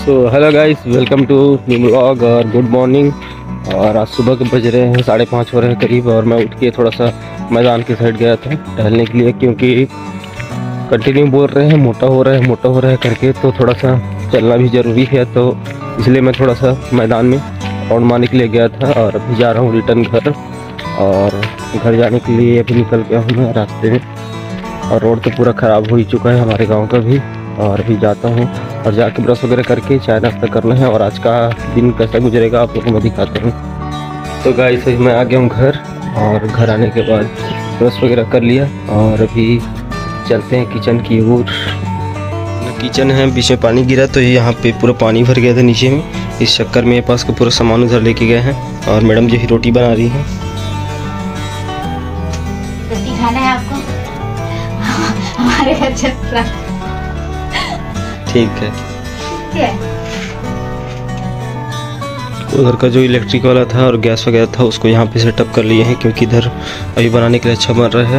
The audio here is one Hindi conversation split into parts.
So hello guys, welcome to new vlog और गुड मॉर्निंग। और आज सुबह के बज रहे हैं 5:30 हो रहे हैं करीब। और मैं उठ के थोड़ा सा मैदान के साइड गया था टहलने के लिए, क्योंकि कंटिन्यू बोल रहे हैं मोटा हो रहा है करके, तो थोड़ा सा चलना भी ज़रूरी है। तो इसलिए मैं थोड़ा सा मैदान में राउंड मारने के लिए गया था। और अभी जा रहा हूँ रिटर्न घर। और घर जाने के लिए अभी निकल गया हूँ मैं रास्ते में। और रोड तो पूरा ख़राब हो ही चुका है हमारे गाँव का भी। और अभी जाता हूँ और जाके ब्रश वगैरह करके चाय नाश्ता करना है। और आज का दिन कैसा गुजरेगा आप लोगों को मैं दिखाता हूँ। तो गाइस मैं आ गया हूँ घर। और घर आने के बाद ब्रश वगैरह कर लिया और अभी चलते हैं किचन की ओर। किचन है, बीच में पानी गिरा तो यहाँ पे पूरा पानी भर गया था नीचे में। इस चक्कर में पास का पूरा सामान उधर लेके गए हैं। और मैडम जी रोटी बना रही हैं। रोटी खाना है आपको? हमारे घर चल रहा है। ठीक है। उधर का जो इलेक्ट्रिक वाला था और गैस वगैरह था उसको यहाँ पे सेटअप कर लिए हैं, क्योंकि इधर अभी बनाने के लिए अच्छा बन रहा है।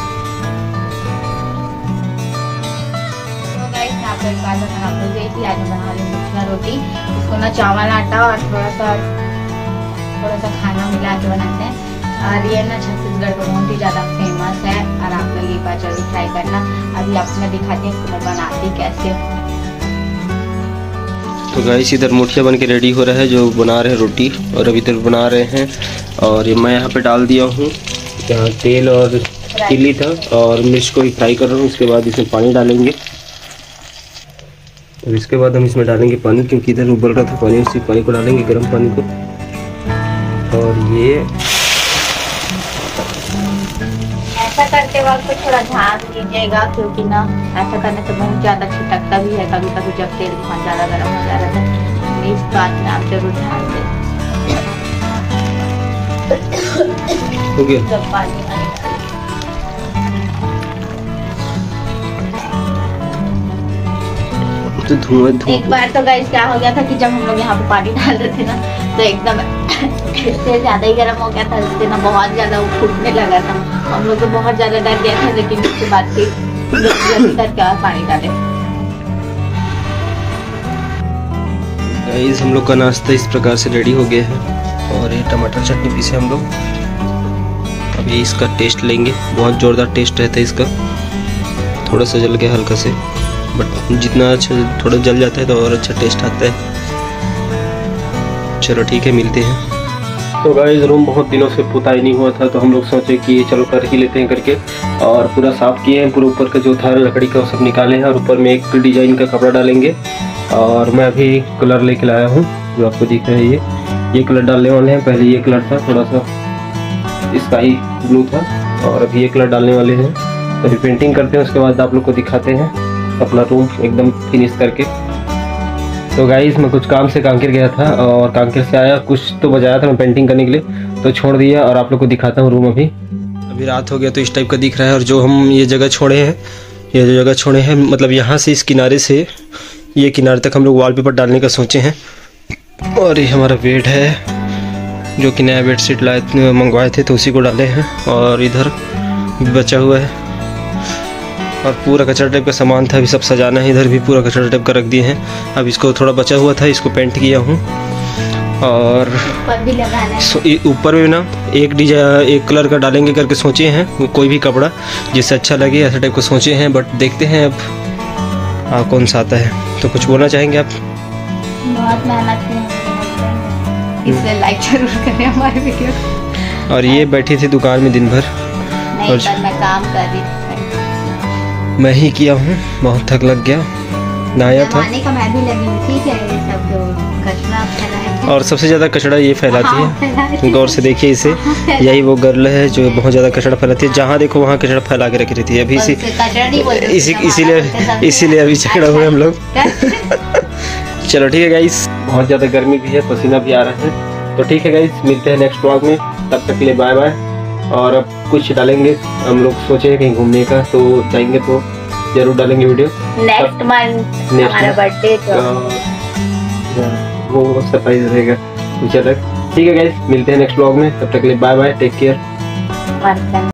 तो गाइस मैं आपको एक बात बताना भूल गई थी। आज मैं बना रही हूँ मुठिया रोटी। इसको ना चावल आटा और थोड़ा सा खाना मिला के बनाते हैं। और ये ना छत्तीसगढ़ का बहुत ही ज़्यादा फेमस है। और आप लोग एक बार जरूर ट्राई करना। अभी आपको मैं दिखाती हूँ इसको मैं बनाती कैसे। तो गाइस इधर मुठिया बन के रेडी हो रहा है, जो बना रहे हैं रोटी। और अभी इधर बना रहे हैं। और ये मैं यहाँ पे डाल दिया हूँ, यहाँ तेल और तिली था और मिर्च को भी फ्राई कर रहा हूँ। उसके बाद इसमें पानी डालेंगे। और इसके बाद हम इसमें डालेंगे पानी, क्योंकि इधर उबल रहा था पानी, उसी पानी को डालेंगे, गर्म पानी को। और ये ऐसा करते वक्त थोड़ा ध्यान दीजिएगा, क्योंकि ना ऐसा करने से बहुत ज़्यादा छिटकता भी है कभी कभी, जब तेल बहुत ज़्यादा गर्म हो जा रहा है। इस बात में आप जरूर ध्यान दें। हो गया। जब पानी तो धुआं एक बार तो गाइस क्या हो गया था कि जब हम लोग यहाँ पे पानी डाल रहे थे ना, तो एकदम इससे ज़्यादा ही गर्म हो गया था। इससे ना बहुत ज़्यादा फूटने लगा था। हम लोग तो बहुत ज़्यादा डर गए थे, लेकिन उसके बाद फिर जल्दी करके और पानी डाले। गाइस हम लोग का नाश्ता इस प्रकार से रेडी हो गया है। और ये टमाटर चटनी पीसे हम लोग। अभी इसका टेस्ट लेंगे। बहुत ज़ोरदार टेस्ट रहता है इसका। थोड़ा सा जल गया हल्का से, बट जितना अच्छा थोड़ा जल जाता है तो और अच्छा टेस्ट आता है। चलो ठीक है, मिलते हैं। तो गाइस रूम बहुत दिनों से पुताई नहीं हुआ था, तो हम लोग सोचे कि चलो कर ही लेते हैं करके। और पूरा साफ़ किए हैं। पूरा ऊपर का जो था लकड़ी का वो सब निकाले हैं। और ऊपर में एक डिजाइन का कपड़ा डालेंगे। और मैं अभी कलर लेके लाया हूँ, जो आपको दिख रहा है। ये कलर डालने वाले हैं। पहले ये कलर था, थोड़ा सा स्काई ब्लू था। और अभी ये कलर डालने वाले हैं। तो अभी पेंटिंग करते हैं, उसके बाद आप लोग को दिखाते हैं अपना रूम एकदम फिनिश करके। तो गाइस मैं कुछ काम से कांकेर गया था, और कांकेर से आया, कुछ तो बजाया था मैं पेंटिंग करने के लिए, तो छोड़ दिया। और आप लोग को दिखाता हूँ रूम। अभी रात हो गया तो इस टाइप का दिख रहा है। और जो हम ये जगह छोड़े हैं, मतलब यहाँ से इस किनारे से ये किनारे तक हम लोग वॉलपेपर डालने का सोचे हैं। और ये हमारा बेड है, जो कि नया बेड शीट मंगवाए थे, तो उसी को डाले हैं। और इधर बचा हुआ है। और पूरा कचरा टाइप का सामान था, अभी सब सजाना है। इधर भी पूरा कचरा टाइप का रख दिए हैं। अब इसको थोड़ा बचा हुआ था, इसको पेंट किया हूँ। और ऊपर भी लगाना है। ऊपर में ना एक कलर का डालेंगे करके सोचे हैं, कोई भी कपड़ा जिससे अच्छा लगे ऐसा टाइप का सोचे हैं। बट देखते हैं अब कौन सा आता है। तो कुछ बोलना चाहेंगे आप? बहुत मेहनत की, इसलिए लाइक जरूर करें हमारे वीडियो। और ये बैठी थी दुकान में दिन भर। नहीं, पर मैं काम कर रही थी। मैं ही किया हूँ, बहुत थक लग गया, नहाया था। का मैं भी लगी हूँ, ठीक है। ये सब जो कचरा फैलाया है। और सबसे ज़्यादा कचरा ये फैलाती है। गौर से देखिए इसे। यही वो गर्ल है जो बहुत ज़्यादा कचरा फैलाती है। जहाँ देखो वहाँ कचरा फैला के रखी रहती है। अभी इसीलिए अभी झगड़ा हुआ हम लोग। चलो ठीक है गाइस, बहुत ज़्यादा गर्मी भी है, पसीना भी आ रहा है। तो ठीक है गाइस, मिलते हैं नेक्स्ट व्लॉग में। तब तक के लिए बाय बाय। और अब कुछ डालेंगे, हम लोग सोचे हैं कहीं घूमने का, तो जाएंगे तो जरूर डालेंगे वीडियो। नेक्स्ट मंथ हमारा बर्थडे, वो सरप्राइज रहेगा कुछ अलग। ठीक है गाइस, मिलते हैं नेक्स्ट व्लॉग में। तब तक के लिए बाय बाय, टेक केयर।